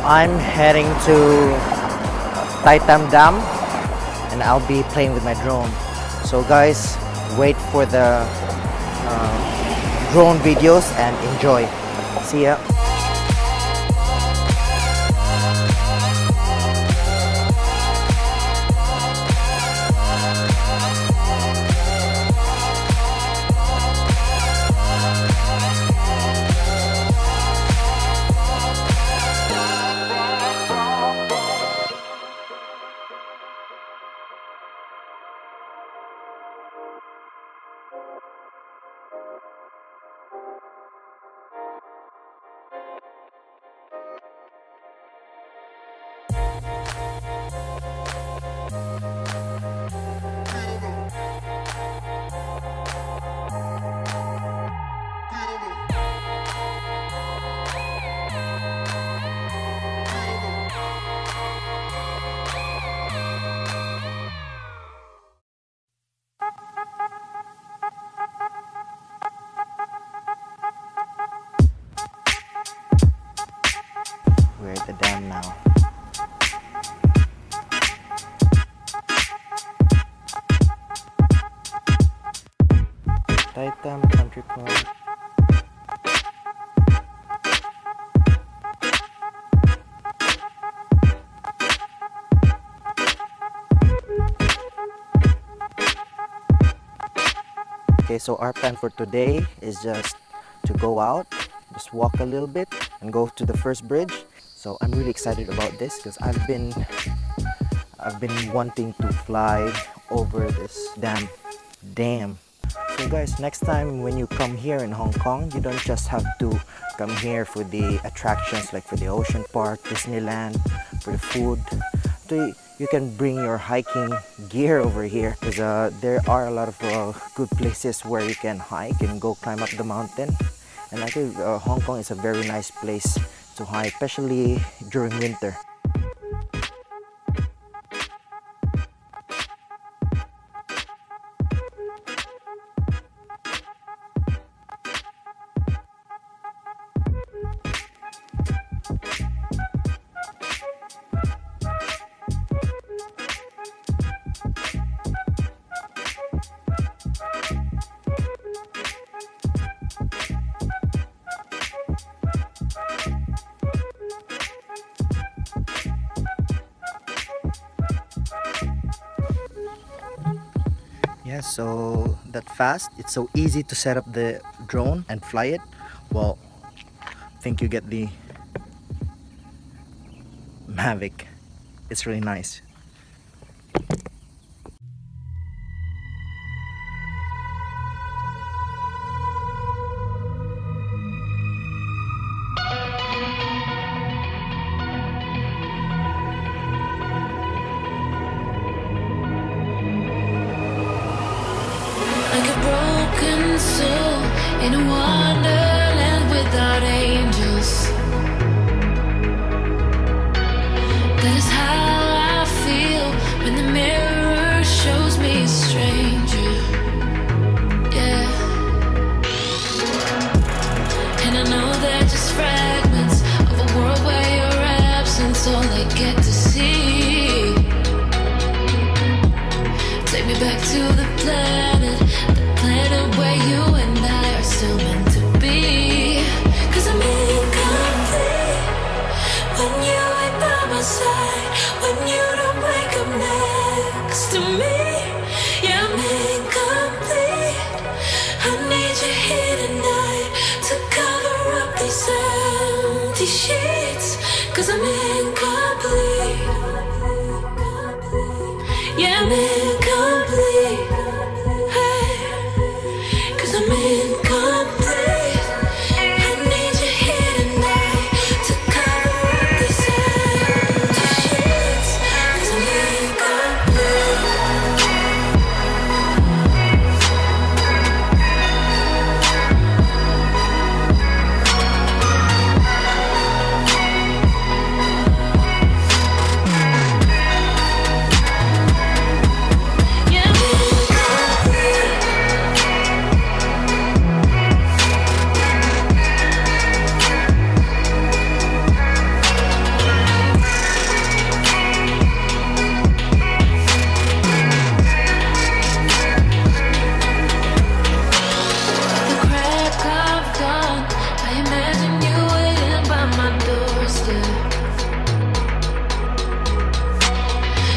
I'm heading to Tai Tam Dam and I'll be playing with my drone. So guys, wait for the drone videos and enjoy. See ya. We're at the dam now. Tai Tam Country Club. Okay, so our plan for today is just to go out, just walk a little bit and go to the first bridge. So I'm really excited about this because I've been wanting to fly over this dam. So guys, next time when you come here in Hong Kong, you don't just have to come here for the attractions like for the ocean park, Disneyland, for the food. You can bring your hiking gear over here because there are a lot of good places where you can hike and go climb up the mountain. And I think Hong Kong is a very nice place to hike, especially during winter. Yeah, so that fast, it's so easy to set up the drone and fly it. Well, I think you get the Mavic. It's really nice. Soul in a wonderland without angels. That is how I feel when the mirror shows me a stranger. Yeah. And I know they're just fragments of a world where your absence all I get to see. Take me back to the planet where you and I are still meant to be. 'Cause I'm incomplete when you ain't by my side, when you don't wake up next to me. Yeah, I'm incomplete. I need you here tonight to cover up these empty sheets. 'Cause I'm incomplete. Yeah, I'm incomplete. I'm incomplete. I need you here tonight to cover up these empty sheets. 'Cause I'm incomplete.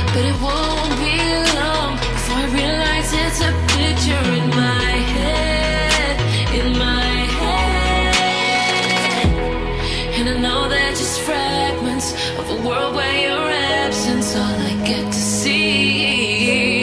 but it won't be long before I realize it's a picture in my head, in my head. And I know they're just fragments of a world where your absence all I get to see.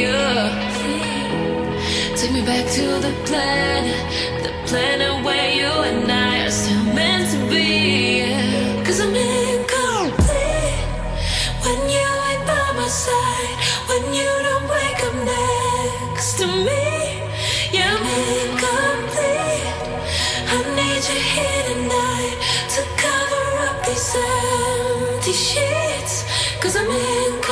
Take me back to the planet where you and I are still meant to be. 'Cause I'm incomplete when you ain't by my side, when you don't wake up next to me. Yeah, I'm incomplete. I need you here tonight to cover up these empty sheets. 'Cause I'm incomplete.